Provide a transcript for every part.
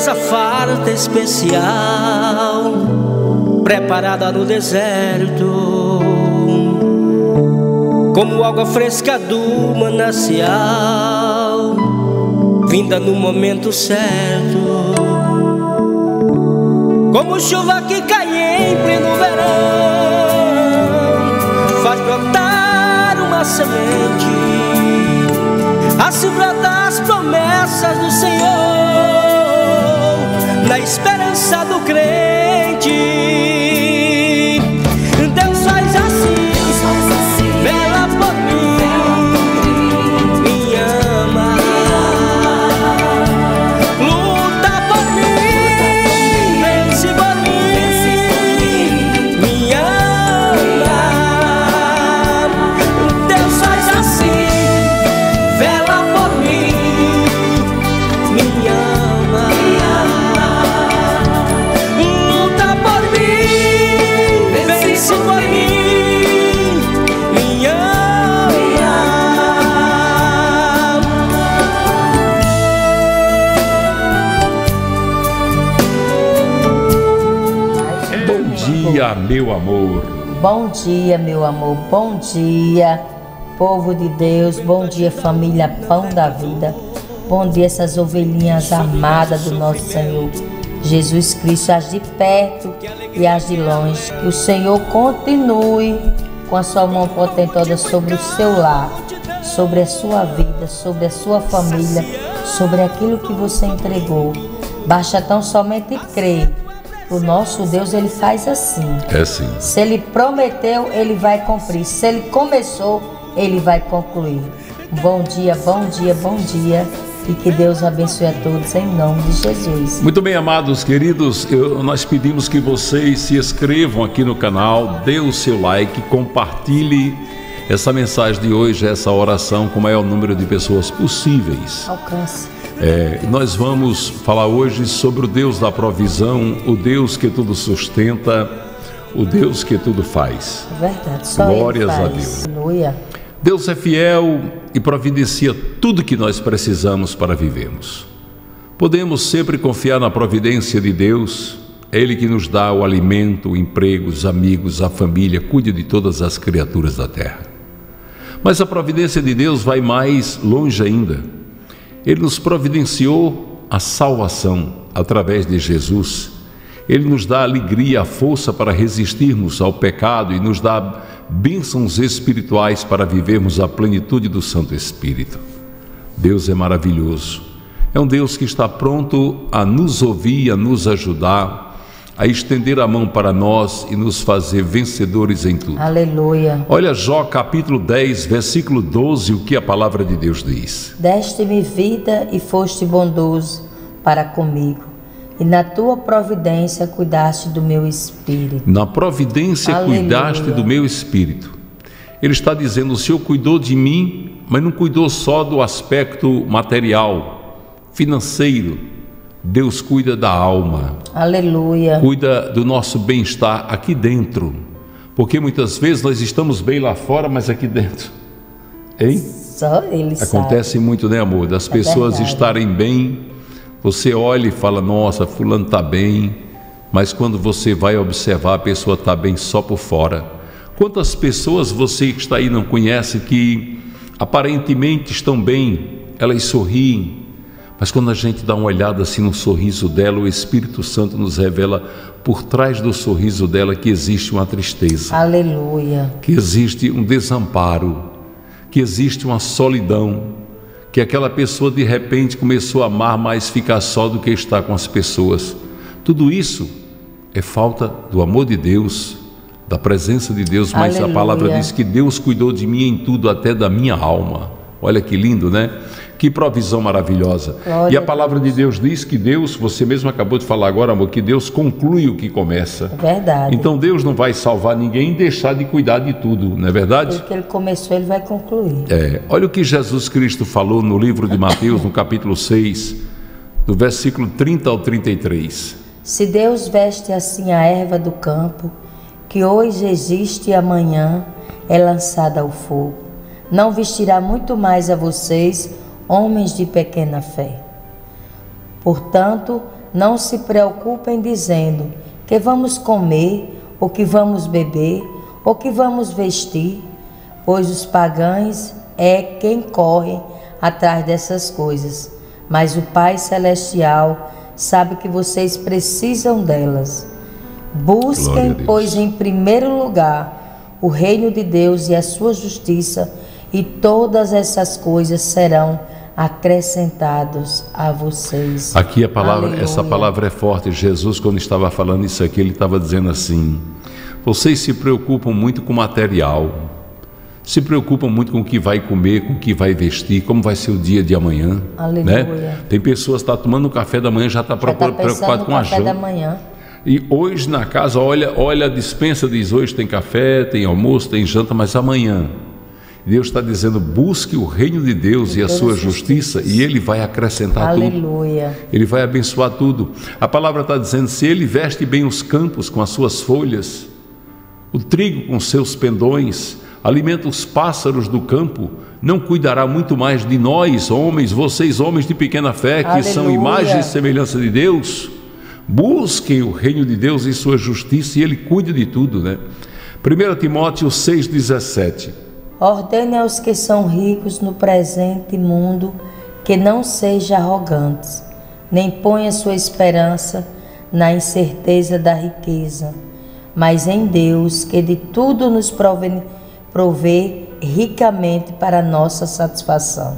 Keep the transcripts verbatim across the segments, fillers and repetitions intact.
mesa farta especial, preparada no deserto, como água fresca do manancial, vinda no momento certo, como chuva que cai em pleno verão, faz brotar uma semente, assim brotar as promessas do Senhor, na esperança do crente. Deus faz assim, vela por mim, me ama, luta por mim, vence por mim, me ama. Deus faz assim, vela por mim, me ama, luta por mim, vence por mim, me ama. Bom dia, meu amor. Bom dia, meu amor, bom dia, povo de Deus, bom dia, família Pão da Vida, bom dia, essas ovelhinhas amadas do nosso Senhor Jesus Cristo, as de perto e as de longe. Que o Senhor continue com a sua mão potentosa sobre o seu lar, sobre a sua vida, sobre a sua família, sobre aquilo que você entregou. Basta tão somente crer. O nosso Deus, ele faz assim. É sim. Se ele prometeu, ele vai cumprir. Se ele começou, ele vai concluir. Bom dia, bom dia, bom dia. E que Deus abençoe a todos em nome de Jesus. Muito bem, amados queridos, eu, nós pedimos que vocês se inscrevam aqui no canal, dê o seu like, compartilhe essa mensagem de hoje, essa oração com o maior número de pessoas possíveis. Alcance. É, nós vamos falar hoje sobre o Deus da provisão, o Deus que tudo sustenta, o Deus que tudo faz. É verdade, só Glórias ele faz. a Deus. Aleluia. Deus é fiel e providencia tudo que nós precisamos para vivermos. Podemos sempre confiar na providência de Deus. É Ele que nos dá o alimento, o emprego, os amigos, a família, cuida de todas as criaturas da terra. Mas a providência de Deus vai mais longe ainda. Ele nos providenciou a salvação através de Jesus. Ele nos dá a alegria, a força para resistirmos ao pecado e nos dá bênçãos espirituais para vivermos a plenitude do Santo Espírito. Deus é maravilhoso. É um Deus que está pronto a nos ouvir, a nos ajudar, a estender a mão para nós e nos fazer vencedores em tudo. Aleluia. Olha Jó capítulo dez, versículo doze, o que a palavra de Deus diz. Deste-me vida e foste bondoso para comigo, e na tua providência cuidaste do meu espírito. Na providência Aleluia. Cuidaste do meu espírito. Ele está dizendo, o Senhor cuidou de mim, mas não cuidou só do aspecto material, financeiro. Deus cuida da alma. Aleluia. Cuida do nosso bem-estar aqui dentro. Porque muitas vezes nós estamos bem lá fora, mas aqui dentro. Hein? Só ele Acontece sabe. muito, né, amor? Das É pessoas verdade. estarem bem, você olha e fala, nossa, fulano está bem, mas quando você vai observar, a pessoa está bem só por fora. Quantas pessoas você que está aí não conhece que aparentemente estão bem, elas sorriem, mas quando a gente dá uma olhada assim no sorriso dela, o Espírito Santo nos revela por trás do sorriso dela que existe uma tristeza. Aleluia. Que existe um desamparo, que existe uma solidão, que aquela pessoa de repente começou a amar mais ficar só do que estar com as pessoas. Tudo isso é falta do amor de Deus, da presença de Deus, mas Aleluia. A palavra diz que Deus cuidou de mim em tudo, até da minha alma. Olha que lindo, né? Que provisão maravilhosa. Glória e a palavra de Deus diz que Deus, você mesmo acabou de falar agora, amor, que Deus conclui o que começa. É verdade. Então Deus não vai salvar ninguém e deixar de cuidar de tudo, não é verdade? Tudo que ele começou, ele vai concluir. É, olha o que Jesus Cristo falou no livro de Mateus, no capítulo seis, do versículo trinta ao trinta e três. Se Deus veste assim a erva do campo, que hoje existe e amanhã é lançada ao fogo, não vestirá muito mais a vocês, homens de pequena fé. Portanto, Não se preocupem dizendo que vamos comer, ou que vamos beber, ou que vamos vestir, pois os pagãos é quem corre atrás dessas coisas. Mas o Pai Celestial sabe que vocês precisam delas. Busquem, pois, em primeiro lugar o reino de Deus e a sua justiça, e todas essas coisas serão acrescentadas a vocês. Aqui a palavra, Aleluia. Essa palavra é forte. Jesus, quando estava falando isso aqui, ele estava dizendo assim: vocês se preocupam muito com material, se preocupam muito com o que vai comer, com o que vai vestir, como vai ser o dia de amanhã. Aleluia. Né? Tem pessoas que estão tomando o café da manhã, já está Já tá preocupado com a café da janta. manhã. E hoje na casa, olha, olha a dispensa, diz hoje tem café, tem almoço, tem janta, mas amanhã Deus está dizendo: busque o reino de Deus e, e a sua justiça, e Ele vai acrescentar Aleluia. tudo. Ele vai abençoar tudo. A palavra está dizendo: se Ele veste bem os campos com as suas folhas, o trigo com seus pendões, alimenta os pássaros do campo, não cuidará muito mais de nós, homens, vocês homens de pequena fé, que Aleluia. são imagem e semelhança de Deus? Busquem o reino de Deus e sua justiça, e Ele cuida de tudo, né? primeiro Timóteo seis, dezessete. Ordene aos que são ricos no presente mundo que não sejam arrogantes, nem ponha sua esperança na incerteza da riqueza, mas em Deus, que de tudo nos provê, provê ricamente para nossa satisfação.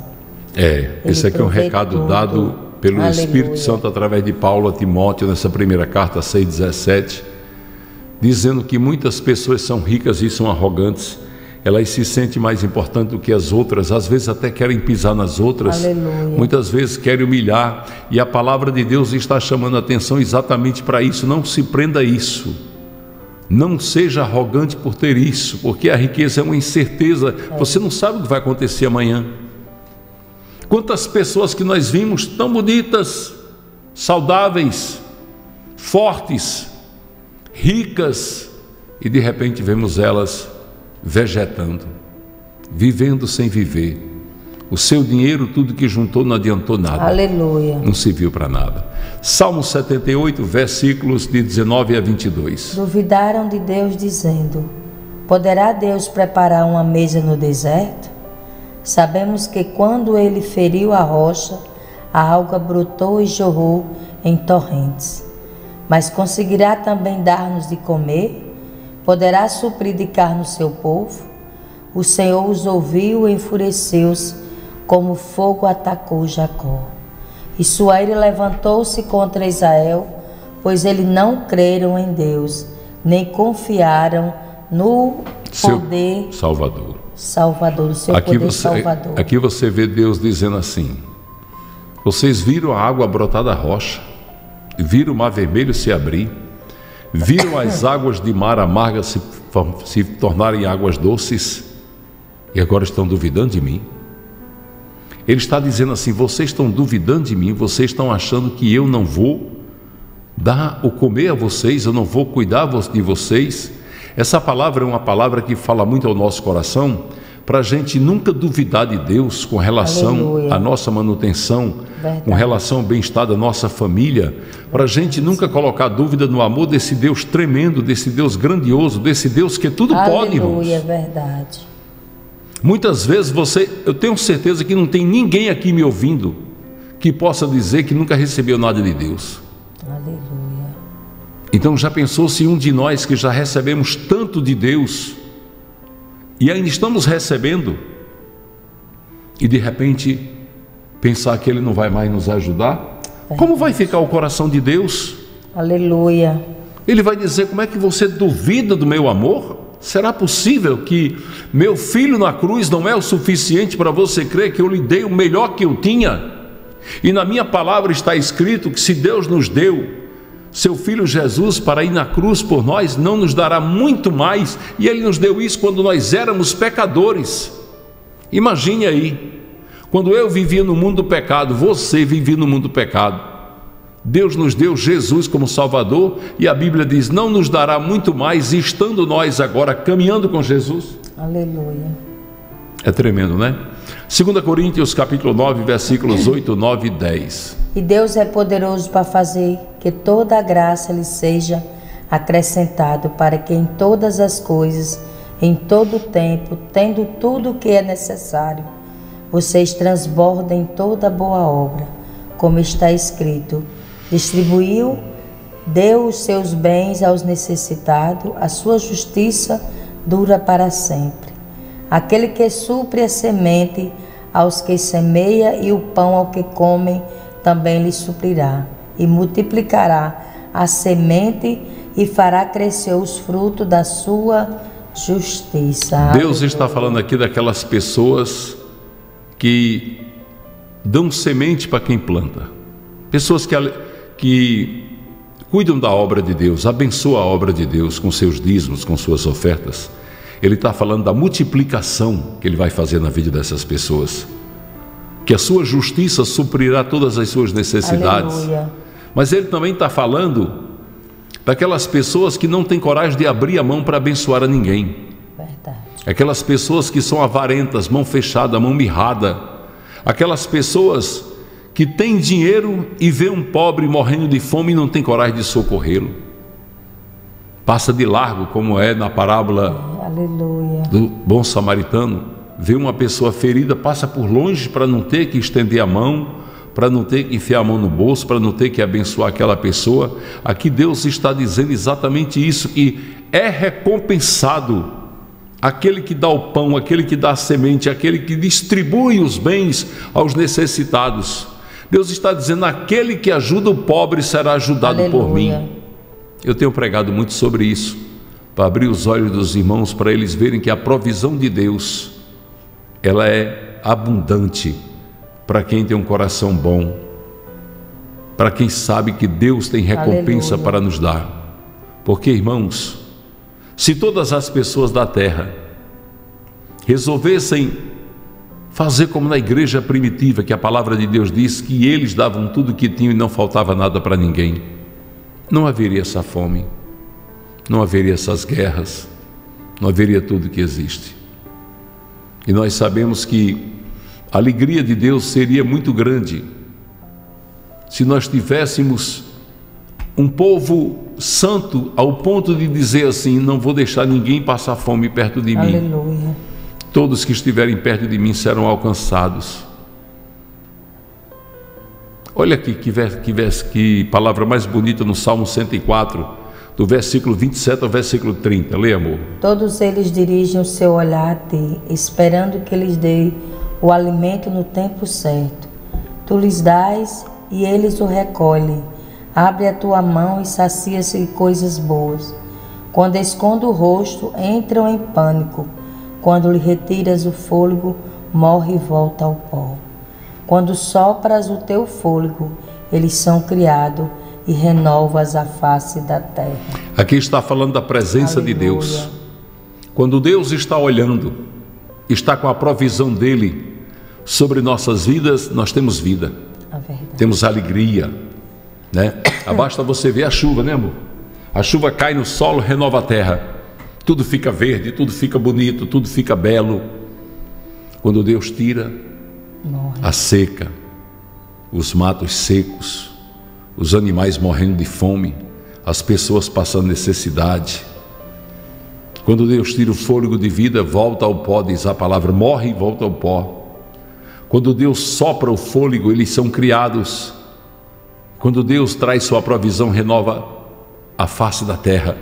É, Ele esse aqui é um provê recado tudo. dado pelo Aleluia. Espírito Santo através de Paulo a Timóteo, nessa primeira carta seis, dezessete, dizendo que muitas pessoas são ricas e são arrogantes. Elas se sentem mais importantes do que as outras, às vezes até querem pisar nas outras. Aleluia. Muitas vezes querem humilhar, e a palavra de Deus está chamando a atenção exatamente para isso. Não se prenda a isso, não seja arrogante por ter isso, porque a riqueza é uma incerteza, é. Você não sabe o que vai acontecer amanhã. Quantas pessoas que nós vimos tão bonitas, saudáveis, fortes, ricas, e de repente vemos elas vegetando, vivendo sem viver. O seu dinheiro, tudo que juntou, não adiantou nada. Aleluia. Não serviu para nada. Salmo setenta e oito, versículos de dezenove a vinte e dois. Duvidaram de Deus, dizendo: poderá Deus preparar uma mesa no deserto? Sabemos que quando Ele feriu a rocha, a água brotou e jorrou em torrentes. Mas conseguirá também dar-nos de comer? Poderá suprir de carne o seu povo? O Senhor os ouviu e enfureceu-se, como fogo atacou Jacó. E sua ira levantou-se contra Israel, pois eles não creram em Deus, nem confiaram no seu poder Salvador. Salvador, o seu Aqui poder você, salvador. Aqui você vê Deus dizendo assim: vocês viram a água brotar da rocha, viram o mar vermelho se abrir, viram as águas de mar amargas se, se tornarem águas doces, e agora estão duvidando de mim? Ele está dizendo assim: vocês estão duvidando de mim, vocês estão achando que eu não vou dar o comer a vocês, eu não vou cuidar de vocês. Essa palavra é uma palavra que fala muito ao nosso coração, para a gente nunca duvidar de Deus com relação Aleluia. À nossa manutenção, Verdade. Com relação ao bem-estar da nossa família, para a gente nunca colocar dúvida no amor desse Deus tremendo, desse Deus grandioso, desse Deus que tudo Aleluia, pode, irmãos. Aleluia, verdade. Muitas vezes você, eu tenho certeza que não tem ninguém aqui me ouvindo que possa dizer que nunca recebeu nada de Deus. Aleluia. Então já pensou se um de nós que já recebemos tanto de Deus e ainda estamos recebendo, e de repente pensar que Ele não vai mais nos ajudar? É. Como vai ficar o coração de Deus? Aleluia. Ele vai dizer: como é que você duvida do meu amor? Será possível que meu filho na cruz não é o suficiente para você crer que eu lhe dei o melhor que eu tinha? E na minha palavra está escrito que se Deus nos deu seu Filho Jesus para ir na cruz por nós, não nos dará muito mais? E Ele nos deu isso quando nós éramos pecadores. Imagine aí, quando eu vivia no mundo do pecado, você vivia no mundo do pecado, Deus nos deu Jesus como Salvador, e a Bíblia diz: não nos dará muito mais, estando nós agora caminhando com Jesus? Aleluia. É tremendo, né? segunda Coríntios capítulo nove, versículos oito, nove e dez. E Deus é poderoso para fazer que toda a graça lhe seja acrescentado, para que em todas as coisas, em todo o tempo, tendo tudo o que é necessário, vocês transbordem toda boa obra, como está escrito: distribuiu, deu os seus bens aos necessitados, a sua justiça dura para sempre. Aquele que supre a semente aos que semeia e o pão ao que comem, também lhe suprirá, e multiplicará a semente e fará crescer os frutos da sua justiça. Deus está falando aqui daquelas pessoas que dão semente para quem planta, pessoas que, que cuidam da obra de Deus, abençoam a obra de Deus com seus dízimos, com suas ofertas. Ele está falando da multiplicação que Ele vai fazer na vida dessas pessoas, que a sua justiça suprirá todas as suas necessidades. Aleluia. Mas Ele também está falando daquelas pessoas que não têm coragem de abrir a mão para abençoar a ninguém. Verdade. Aquelas pessoas que são avarentas, mão fechada, mão mirrada. Aquelas pessoas que têm dinheiro e vê um pobre morrendo de fome e não tem coragem de socorrê-lo. Passa de largo, como é na parábola Aleluia. do bom samaritano. Vê uma pessoa ferida, passa por longe para não ter que estender a mão, para não ter que enfiar a mão no bolso, para não ter que abençoar aquela pessoa. Aqui Deus está dizendo exatamente isso, que é recompensado aquele que dá o pão, aquele que dá a semente, aquele que distribui os bens aos necessitados. Deus está dizendo: aquele que ajuda o pobre será ajudado Aleluia. por mim. Eu tenho pregado muito sobre isso, para abrir os olhos dos irmãos, para eles verem que a provisão de Deus, ela é abundante para quem tem um coração bom, para quem sabe que Deus tem recompensa Aleluia. para nos dar. Porque, irmãos, se todas as pessoas da terra resolvessem fazer como na igreja primitiva, que a palavra de Deus diz que eles davam tudo o que tinham e não faltava nada para ninguém, não haveria essa fome, não haveria essas guerras, não haveria tudo que existe. E nós sabemos que a alegria de Deus seria muito grande se nós tivéssemos um povo santo ao ponto de dizer assim: não vou deixar ninguém passar fome perto de mim. Aleluia. Todos que estiverem perto de mim serão alcançados. Olha aqui que, que, que palavra mais bonita no Salmo cento e quatro, do versículo vinte e sete ao versículo trinta. Lê, amor. Todos eles dirigem o seu olhar a ti, esperando que lhes dê o alimento no tempo certo. Tu lhes dás e eles o recolhem. Abre a tua mão e sacia-se de coisas boas. Quando esconde o rosto, entram em pânico. Quando lhe retiras o fôlego, morre e volta ao pó. Quando sopras o teu fôlego, eles são criados e renovas a face da terra. Aqui está falando da presença Aleluia. de Deus. Quando Deus está olhando, está com a provisão dele sobre nossas vidas, nós temos vida, A verdade. temos alegria, né? Basta você ver a chuva, né, amor? A chuva cai no solo, renova a terra, tudo fica verde, tudo fica bonito, tudo fica belo. Quando Deus tira Morre. a seca, os matos secos, os animais morrendo de fome, as pessoas passando necessidade. Quando Deus tira o fôlego de vida, volta ao pó, diz a palavra, morre e volta ao pó. Quando Deus sopra o fôlego, eles são criados. Quando Deus traz sua provisão, renova a face da terra.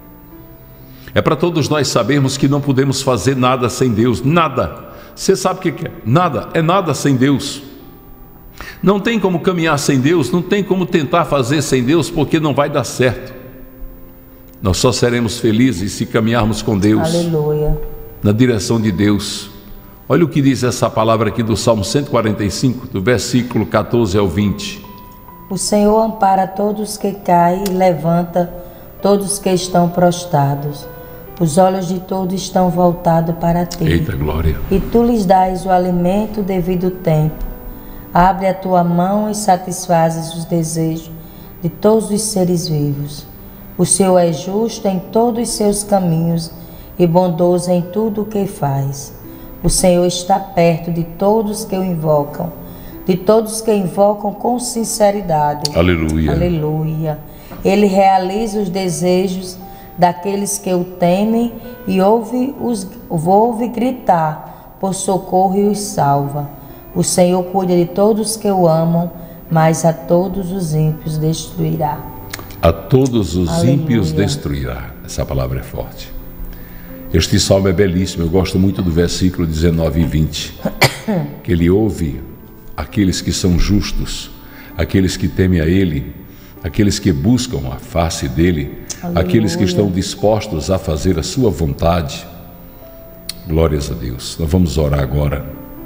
É para todos nós sabermos que não podemos fazer nada sem Deus, nada. Você sabe o que é? Nada, é nada sem Deus. Não tem como caminhar sem Deus, não tem como tentar fazer sem Deus, porque não vai dar certo. Nós só seremos felizes se caminharmos com Deus, Aleluia. na direção de Deus. Olha o que diz essa palavra aqui do Salmo cento e quarenta e cinco, do versículo quatorze ao vinte. O Senhor ampara todos que caem e levanta todos que estão prostrados. Os olhos de todos estão voltados para ti. Eita glória! E tu lhes dás o alimento devido tempo. Abre a tua mão e satisfazes os desejos de todos os seres vivos. O Senhor é justo em todos os seus caminhos e bondoso em tudo o que faz. O Senhor está perto de todos que o invocam, de todos que invocam com sinceridade. Aleluia. Aleluia. Ele realiza os desejos daqueles que o temem e ouve, os, ouve gritar por socorro e os salva. O Senhor cuida de todos que o amam, mas a todos os ímpios destruirá. A todos os Aleluia. ímpios destruirá. Essa palavra é forte. Este salmo é belíssimo. Eu gosto muito do versículo dezenove e vinte. Que ele ouve aqueles que são justos, aqueles que temem a ele, aqueles que buscam a face dele, Aleluia. Aqueles que estão dispostos a fazer a sua vontade. Glórias a Deus. Nós vamos orar agora.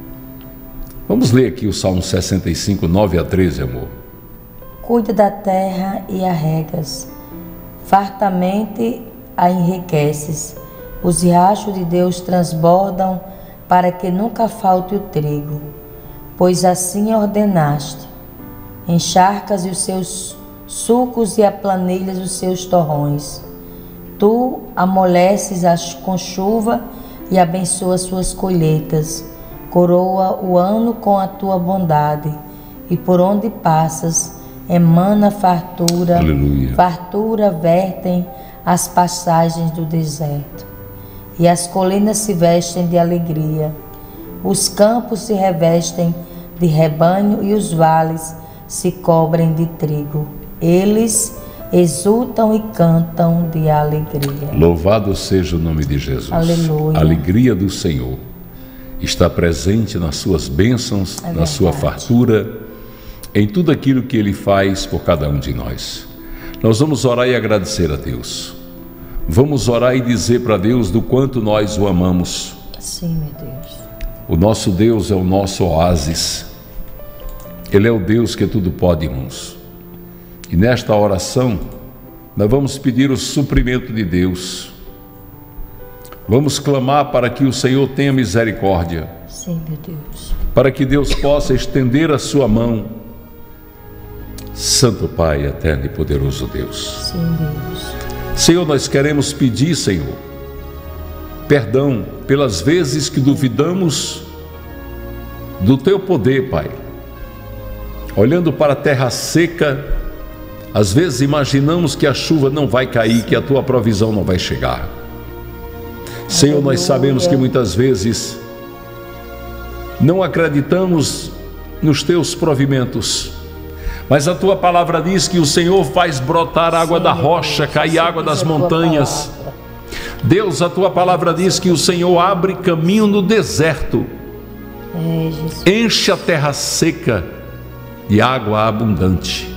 Vamos ler aqui o Salmo sessenta e cinco, nove a treze, amor. Cuida da terra e a regas, fartamente a enriqueces. Os riachos de Deus transbordam para que nunca falte o trigo, pois assim ordenaste. Encharcas os seus sulcos e aplanilhas os seus torrões. Tu amoleces com chuva e abençoas suas colheitas. Coroa o ano com a tua bondade, e por onde passas emana fartura. Aleluia. Fartura vertem as passagens do deserto, e as colinas se vestem de alegria. Os campos se revestem de rebanho e os vales se cobrem de trigo. Eles exultam e cantam de alegria. Louvado seja o nome de Jesus. Aleluia. A alegria do Senhor está presente nas suas bênçãos, É na sua verdade. fartura, em tudo aquilo que Ele faz por cada um de nós. Nós vamos orar e agradecer a Deus. Vamos orar e dizer para Deus do quanto nós o amamos. Sim, meu Deus. O nosso Deus é o nosso oásis. Ele é o Deus que tudo pode, irmãos. E nesta oração, nós vamos pedir o suprimento de Deus. Vamos clamar para que o Senhor tenha misericórdia, Sim, meu Deus. para que Deus possa estender a sua mão. Santo Pai, eterno e poderoso Deus. Sim, Deus. Senhor, nós queremos pedir, Senhor, perdão pelas vezes que duvidamos do Teu poder, Pai. Olhando para a terra seca, às vezes imaginamos que a chuva não vai cair, que a Tua provisão não vai chegar. Senhor, nós sabemos que muitas vezes não acreditamos nos Teus provimentos, mas a Tua palavra diz que o Senhor faz brotar água da rocha, cair água das montanhas. Deus, a Tua palavra diz que o Senhor abre caminho no deserto, É, Jesus. enche a terra seca de água abundante.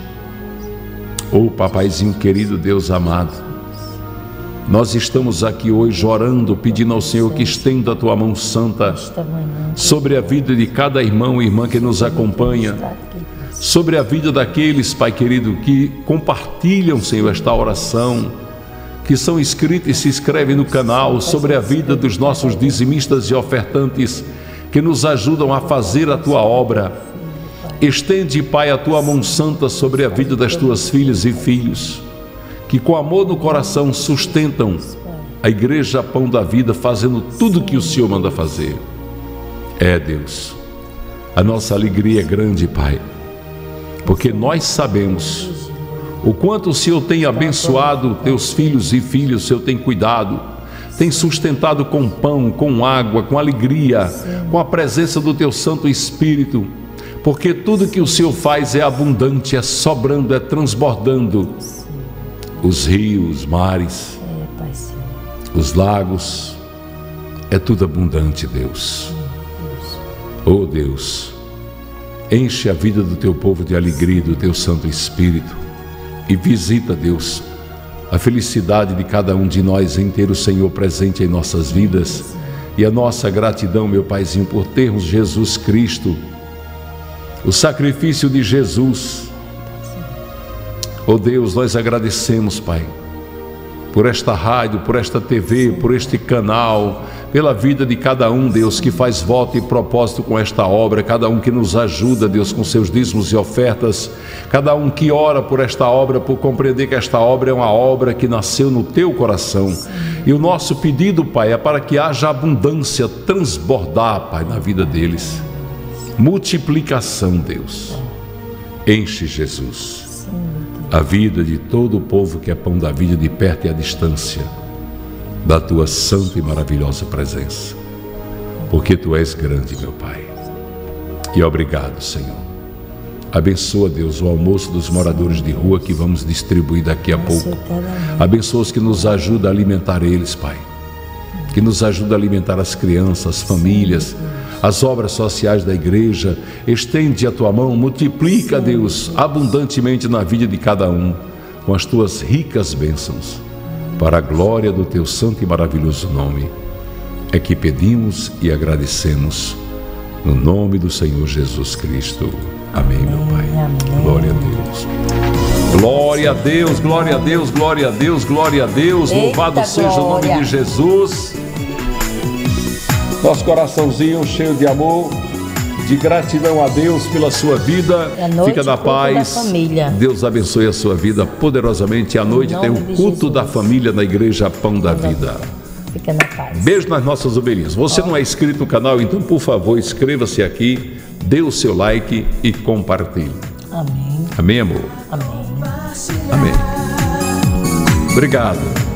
Oh, papaizinho querido, Deus amado, nós estamos aqui hoje orando, pedindo ao Senhor que estenda a Tua mão santa Esta manhã, sobre a vida de cada irmão e irmã que nos acompanha, sobre a vida daqueles, Pai querido, que compartilham, Senhor, esta oração, que são inscritos e se inscrevem no canal, sobre a vida dos nossos dizimistas e ofertantes que nos ajudam a fazer a Tua obra. Estende, Pai, a Tua mão santa sobre a vida das Tuas filhas e filhos, que com amor no coração sustentam a Igreja Pão da Vida, fazendo tudo o que o Senhor manda fazer. É, Deus, a nossa alegria é grande, Pai, porque nós sabemos o quanto o Senhor tem abençoado Teus filhos e filhas, o Senhor tem cuidado, tem sustentado com pão, com água, com alegria, com a presença do Teu Santo Espírito, porque tudo que o Senhor faz é abundante, é sobrando, é transbordando. Os rios, os mares, é, Pai Senhor. os lagos, é tudo abundante, Deus. Oh Deus, enche a vida do Teu povo de alegria, do Teu Santo Espírito, e visita, Deus, a felicidade de cada um de nós em ter o Senhor presente em nossas vidas, e a nossa gratidão, meu Paizinho, por termos Jesus Cristo, o sacrifício de Jesus. Oh Deus, nós agradecemos, Pai, por esta rádio, por esta T V, por este canal, pela vida de cada um, Deus, que faz voto e propósito com esta obra, cada um que nos ajuda, Deus, com seus dízimos e ofertas, cada um que ora por esta obra, por compreender que esta obra é uma obra que nasceu no Teu coração. E o nosso pedido, Pai, é para que haja abundância, transbordar, Pai, na vida deles. multiplicação, Deus. Enche, Jesus, a vida de todo o povo que é pão da vida, de perto e à distância, da tua santa e maravilhosa presença, porque tu és grande, meu Pai. E obrigado, Senhor. Abençoa, Deus, o almoço dos moradores de rua que vamos distribuir daqui a pouco. Abençoa os que nos ajudam a alimentar eles, Pai. Que nos ajuda a alimentar as crianças, as famílias, as obras sociais da igreja. Estende a tua mão, multiplica, Deus, abundantemente na vida de cada um, com as tuas ricas bênçãos, para a glória do teu santo e maravilhoso nome. É que pedimos e agradecemos, no nome do Senhor Jesus Cristo. Amém, meu Pai. Amém. Glória a Deus. Glória a Deus, glória a Deus, glória a Deus, glória a Deus. Eita, louvado seja glória. O nome de Jesus. Nosso coraçãozinho cheio de amor, de gratidão a Deus pela sua vida. Fica na paz. Deus abençoe a sua vida poderosamente. À noite tem o culto da família na igreja Pão da Vida. Fica na paz. Beijo nas nossas ovelhinhas. Você não é inscrito no canal, então por favor inscreva-se aqui, dê o seu like e compartilhe. Amém. Amém, amor. Amém. Amém. Obrigado.